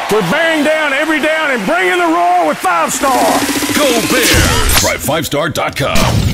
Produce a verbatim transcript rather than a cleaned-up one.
We're bearing down every down and bringing the roar with five star. Go Bears! Try five star dot com.